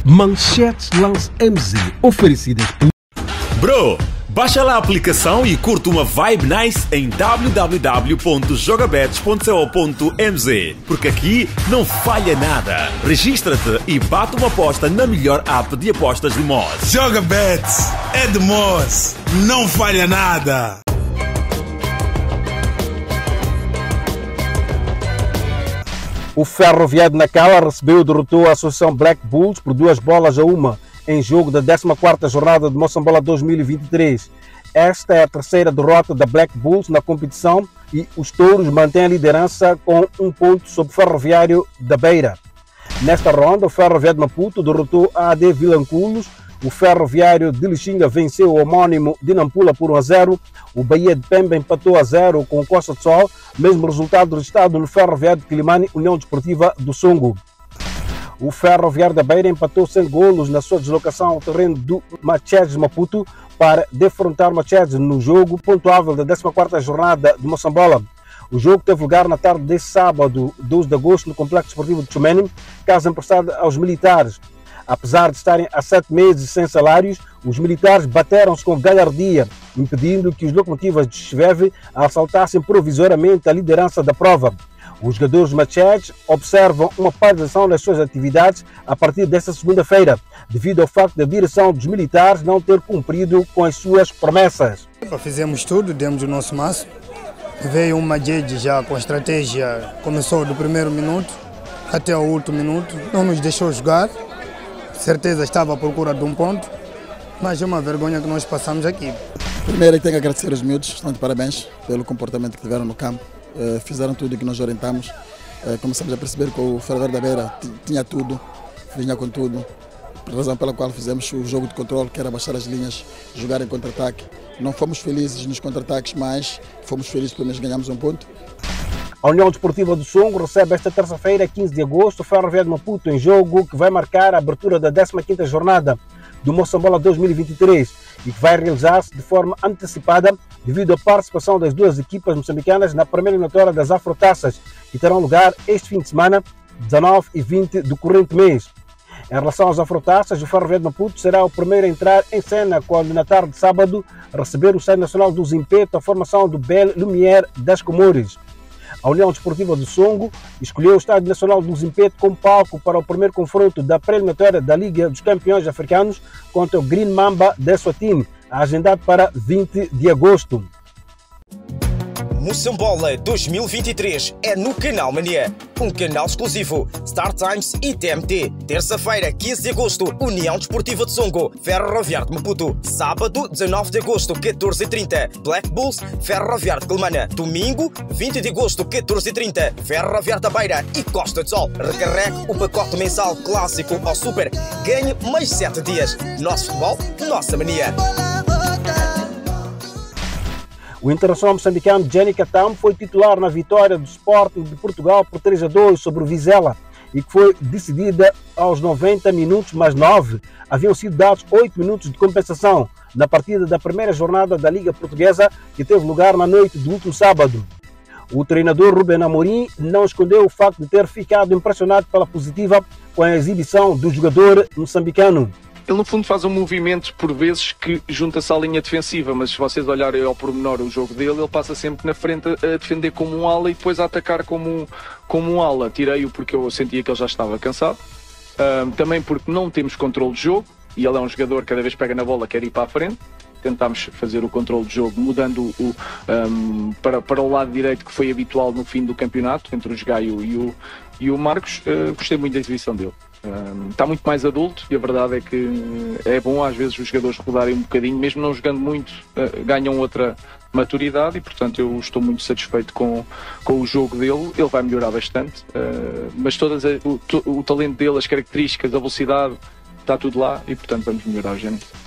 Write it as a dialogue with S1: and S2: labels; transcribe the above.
S1: Manchetes Lance MZ, oferecidas por...
S2: Bro, baixa lá a aplicação e curta uma vibe nice em www.jogabets.co.mz, porque aqui não falha nada. Registra-te e bate uma aposta na melhor app de apostas de Moz.
S3: Jogabets é de Moz, não falha nada.
S4: O Ferroviário de Nacala recebeu e derrotou a Associação Black Bulls por 2-1 em jogo da 14ª jornada de Moçambola 2023. Esta é a terceira derrota da Black Bulls na competição e os touros mantêm a liderança com 1 ponto sobre o Ferroviário da Beira. Nesta ronda, o Ferroviário de Maputo derrotou a AD Vilanculos, o Ferroviário de Lixinga venceu o homónimo de Nampula por 1-0, o Bahia de Pemba empatou a 0 com o Costa de Sol, mesmo resultado registrado no Ferroviário de Quilimane, União Desportiva do Songo. O Ferroviário da Beira empatou sem golos na sua deslocação ao terreno do Machedes Maputo para defrontar o Machedes no jogo pontuável da 14ª jornada de Moçambola. O jogo teve lugar na tarde deste sábado, 12 de agosto, no Complexo Esportivo de Chumene, casa emprestada aos militares. Apesar de estarem há 7 meses sem salários, os militares bateram-se com galhardia, impedindo que os locomotivas de Chiveve assaltassem provisoriamente a liderança da prova. Os jogadores machetes observam uma paralisação nas suas atividades a partir desta segunda-feira, devido ao facto da direção dos militares não ter cumprido com as suas promessas.
S5: Fizemos tudo, demos o nosso máximo. Veio uma Majeed já com a estratégia, começou do primeiro minuto até o último minuto, não nos deixou jogar. Certeza estava à procura de um ponto, mas é uma vergonha que nós passamos aqui.
S6: Primeiro, tenho que agradecer aos miúdos, estão de parabéns pelo comportamento que tiveram no campo. Fizeram tudo o que nós orientamos. Começamos a perceber que o Ferroviário da Beira tinha tudo, vinha com tudo. Por razão pela qual fizemos o jogo de controle, que era baixar as linhas, jogar em contra-ataque. Não fomos felizes nos contra-ataques, mas fomos felizes porque nós ganhamos um ponto.
S4: A União Desportiva do Songo recebe esta terça-feira, 15 de agosto, o Ferroviário de Maputo em jogo que vai marcar a abertura da 15ª jornada do Moçambola 2023 e que vai realizar-se de forma antecipada devido à participação das duas equipas moçambicanas na primeira eliminatória das Afrotaças, que terão lugar este fim de semana, 19 e 20 do corrente mês. Em relação às Afrotaças, o Ferroviário de Maputo será o primeiro a entrar em cena quando, na tarde de sábado, receber o Estádio Nacional do Zimpeto, a formação do Bel Lumière das Comores. A União Desportiva do Songo escolheu o Estádio Nacional do Zimpeto como palco para o primeiro confronto da pré-eliminatória da Liga dos Campeões Africanos contra o Green Mamba de Eswatini, agendado para 20 de agosto.
S7: Moçambola 2023 é no Canal Mania, um canal exclusivo, Star Times e TMT. Terça-feira, 15 de agosto, União Desportiva de Songo, Ferroviário de Maputo. Sábado, 19 de agosto, 14h30, Black Bulls, Ferroviário de Quilimane. Domingo, 20 de agosto, 14h30, Ferroviário da Beira e Costa de Sol. Recarregue o pacote mensal clássico ao super. Ganhe mais 7 dias. Nosso futebol, nossa mania.
S4: O internacional moçambicano Jenny Catam foi titular na vitória do Sporting de Portugal por 3-2 sobre o Vizela e que foi decidida aos 90 minutos mais 9. Haviam sido dados 8 minutos de compensação na partida da primeira jornada da Liga Portuguesa que teve lugar na noite do último sábado. O treinador Ruben Amorim não escondeu o facto de ter ficado impressionado pela positiva com a exibição do jogador moçambicano.
S8: Ele no fundo faz um movimento por vezes que junta-se à linha defensiva, mas se vocês olharem ao pormenor o jogo dele, ele passa sempre na frente a defender como um ala e depois a atacar como um ala. Tirei-o porque eu sentia que ele já estava cansado, também porque não temos controle de jogo e ele é um jogador que cada vez pega na bola quer ir para a frente. Tentámos fazer o controle de jogo mudando para o lado direito que foi habitual no fim do campeonato, entre o Gaio e o Marcos. Gostei muito da exibição dele. Está muito mais adulto e a verdade é que é bom às vezes os jogadores rodarem um bocadinho, mesmo não jogando muito, ganham outra maturidade e portanto eu estou muito satisfeito com o jogo dele. Ele vai melhorar bastante, mas o talento dele, as características, a velocidade, está tudo lá e portanto vamos melhorar, gente.